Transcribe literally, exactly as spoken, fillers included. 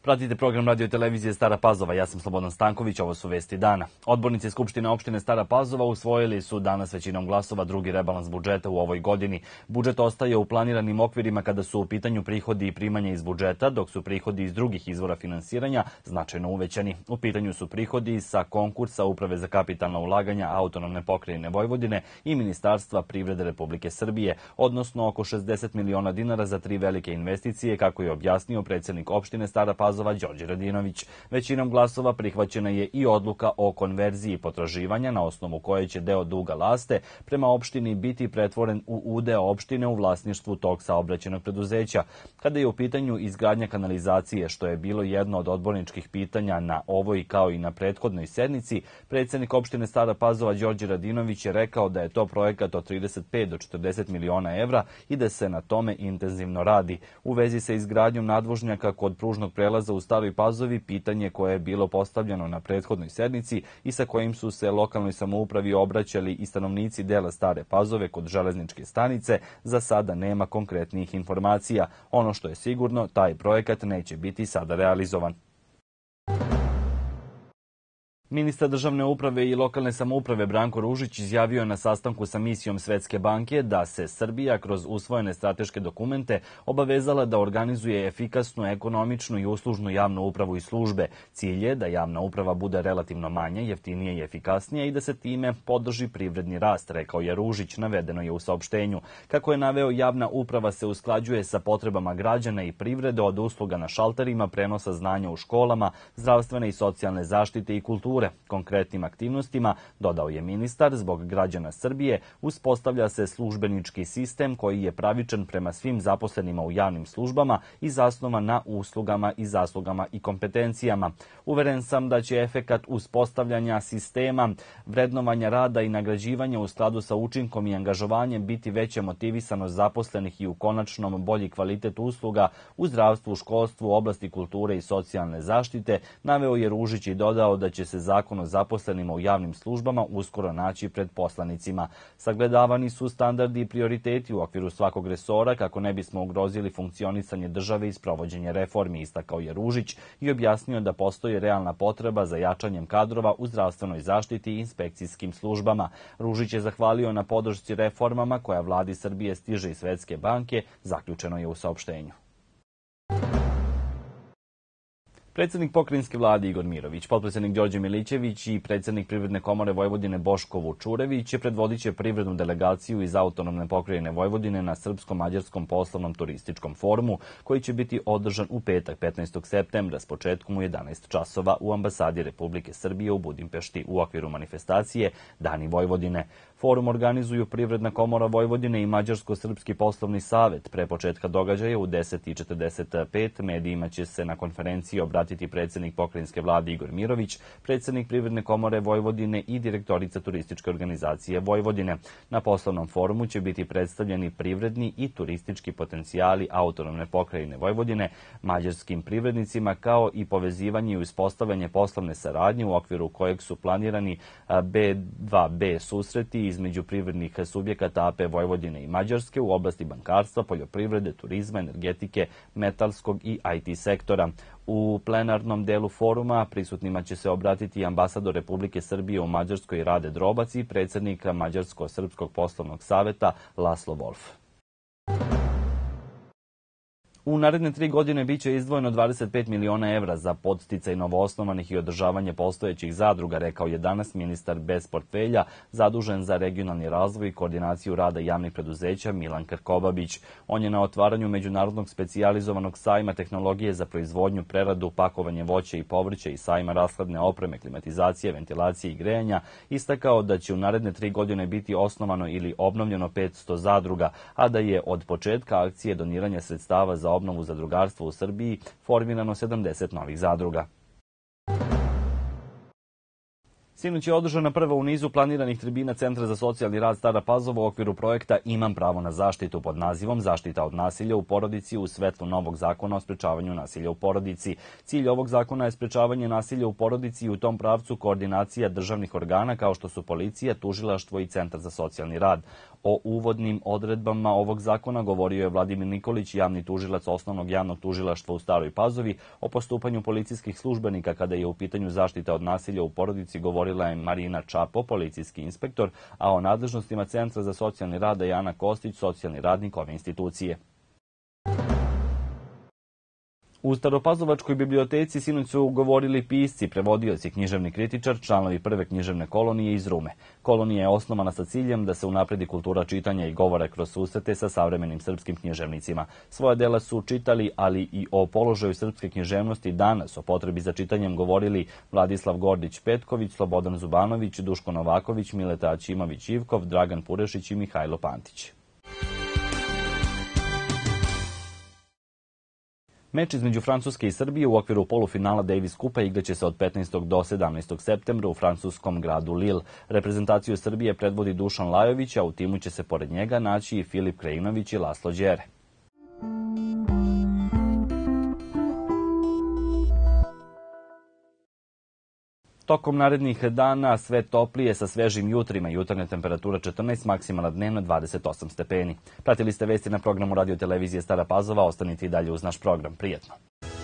Pratite program radio televizije Stara Pazova. Ja sam Slobodan Stanković, ovo su vesti dana. Odbornici Skupštine opštine Stara Pazova usvojili su danas većinom glasova drugi rebalans budžeta u ovoj godini. Budžet ostaje u planiranim okvirima kada su u pitanju prihodi i primanja iz budžeta, dok su prihodi iz drugih izvora finansiranja značajno uvećani. U pitanju su prihodi sa konkursa Uprave za kapitalna ulaganja Autonomne pokrajine Vojvodine i Ministarstva privrede Republike Srbije, odnosno oko šezdeset miliona dinara za tri velike investicije, kako je objasnio predsjednik opštine Stara Pazova Đorđe Radinović. Većinom glasova prihvaćena je i odluka o konverziji potraživanja, na osnovu koje će deo duga Laste prema opštini biti pretvoren u udeo opštine u vlasništvu tog saobraćajnog preduzeća. Kada je u pitanju izgradnja kanalizacije, što je bilo jedno od odborničkih pitanja na ovoj kao i na prethodnoj sednici, predsjednik opštine Stara Pazova Đorđe Radinović je rekao da je to projekat od trideset pet do četrdeset miliona evra i da se na tome intenzivno radi. U vezi sa izgradnjom nadvožnjaka kod pružnog prelaza u Staroj Pazovi, pitanje koje je bilo postavljeno na prethodnoj sednici i sa kojim su se lokalnoj samoupravi obraćali i stanovnici dela Stare Pazove kod železničke stanice, za sada nema konkretnih informacija. Ono što je sigurno, taj projekat neće biti sada realizovan. Ministar državne uprave i lokalne samouprave Branko Ružić izjavio je na sastanku sa misijom Svetske banke da se Srbija kroz usvojene strateške dokumente obavezala da organizuje efikasnu, ekonomičnu i uslužnu javnu upravu i službe. Cilj je da javna uprava bude relativno manja, jeftinija i efikasnija i da se time podrži privredni rast, rekao je Ružić, navedeno je u saopštenju. Kako je naveo, javna uprava se usklađuje sa potrebama građana i privrede, od usluga na šalterima, prenosa znanja u školama, zdravstvene i socijalne zaštite i kulture. Konkretnim aktivnostima, dodao je ministar, zbog građana Srbije uspostavlja se službenički sistem koji je pravičan prema svim zaposlenima u javnim službama i zasnovan na uslugama i zaslugama i kompetencijama. Uveren sam da će efekat uspostavljanja sistema, vrednovanja rada i nagrađivanja u skladu sa učinkom i angažovanjem biti veća motivisanost zaposlenih i u konačnom bolji kvalitet usluga u zdravstvu, školstvu, oblasti kulture i socijalne zaštite, naveo je Ružić i dodao da će se Zakon o zaposlenima u javnim službama uskoro naći pred poslanicima. Sagledavani su standardi i prioriteti u okviru svakog resora kako ne bismo ugrozili funkcionisanje države i sprovođenje reformi, istakao je Ružić i objasnio da postoji realna potreba za jačanjem kadrova u zdravstvenoj zaštiti i inspekcijskim službama. Ružić je zahvalio na podršci reformama koja vladi Srbije stiže iz Svetske banke, zaključeno je u saopštenju. Predsjednik pokrajinske vlade Igor Mirović, potpredsjednik Đorđe Milićević i predsjednik Privredne komore Vojvodine Boško Vučurević predvodit će privrednu delegaciju iz Autonomne pokrajine Vojvodine na Srpsko-mađarskom poslovnom turističkom forumu, koji će biti održan u petak petnaestog septembra s početkom u jedanaest časova u ambasadi Republike Srbije u Budimpešti u okviru manifestacije Dani Vojvodine. Forum organizuju Privredna komora Vojvodine i Mađarsko-srpski poslovni savet. Pre početka događaja u deset i četrdeset pet medijima će se na konferenciji obratiti predsjednik pokrajinske vlade Igor Mirović, predsjednik Privredne komore Vojvodine i direktorica turističke organizacije Vojvodine. Na poslovnom forumu će biti predstavljeni privredni i turistički potencijali Autonomne pokrajine Vojvodine mađarskim privrednicima, kao i povezivanje i uspostavljanje poslovne saradnje u okviru kojeg su planirani B dva B susreti između privrednih subjekata A P Vojvodine i Mađarske u oblasti bankarstva, poljoprivrede, turizma, energetike, metalskog i I T sektora. U plenarnom delu foruma prisutnima će se obratiti ambasador Republike Srbije u Mađarskoj Rade Drobac i predsjednik Mađarsko-srpskog poslovnog saveta Laslo Wolf. U naredne tri godine biće izdvojeno dvadeset pet miliona evra za podsticaj novoosnovanih i održavanje postojećih zadruga, rekao je danas ministar bez portfelja zadužen za regionalni razvoj i koordinaciju rada javnih preduzeća Milan Krkobabić. On je na otvaranju međunarodnog specijalizovanog sajma tehnologije za proizvodnju, preradu, pakovanje voća i povrća i sajma rashladne opreme, klimatizacije, ventilacije i grejanja istakao da će u naredne tri godine biti osnovano ili obnovljeno petsto zadruga, a da je od početka akcije doniranja sredstava za obnovu zadrugarstva u Srbiji formirano sedamdeset novih zadruga. Sinoć je održana prva u nizu planiranih tribina Centra za socijalni rad Stara Pazova u okviru projekta Imam pravo na zaštitu pod nazivom Zaštita od nasilja u porodici u svetlu novog zakona o sprečavanju nasilja u porodici. Cilj ovog zakona je sprečavanje nasilja u porodici i u tom pravcu koordinacija državnih organa kao što su policija, tužilaštvo i Centar za socijalni rad. O uvodnim odredbama ovog zakona govorio je Vladimir Nikolić, javni tužilac Osnovnog javnog tužilaštva u Staroj Pazovi. O postupanju policijskih službenika kada je u pitanju zaštita od nasilja u porodici govorila je Marina Čapo, policijski inspektor, a o nadležnostima Centra za socijalni rad Jana Kostić, socijalni radnik ove institucije. U Staropazovačkoj biblioteci sinoć su govorili pisci, prevodioci, književni kritičar, članovi prve književne kolonije iz Rume. Kolonija je osnovana sa ciljem da se unapredi kultura čitanja i govora kroz susrete sa savremenim srpskim književnicima. Svoja dela su čitali, ali i o položaju srpske književnosti danas, o potrebi za čitanjem govorili Vladislav Gordić-Petković, Slobodan Zubanović, Duško Novaković, Mileta Ćimović-Ivkov, Dragan Purešić i Mihajlo Pantić. Meč između Francuske i Srbije u okviru polufinala Davis Kupa igraće se od petnaestog do sedamnaestog septembra u francuskom gradu Lille. Reprezentaciju Srbije predvodi Dušan Lajović, a u timu će se pored njega naći i Filip Krajinović i Laslo Đere. Tokom narednih dana sve toplije sa svežim jutrima, jutarnja temperatura četrnaest, maksimalna dnevna dvadeset osam stepeni. Pratili ste vesti na programu radio televizije Stara Pazova, ostanite i dalje uz naš program. Prijetno.